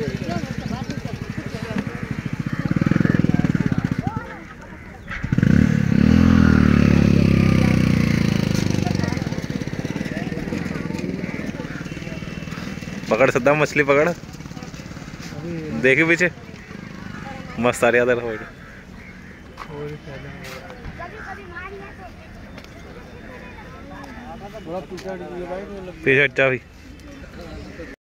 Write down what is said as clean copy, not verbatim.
पकड़ सद्दाम मछली पकड़। देखी पीछे मस्त आ रही है। पीछे अच्छा भी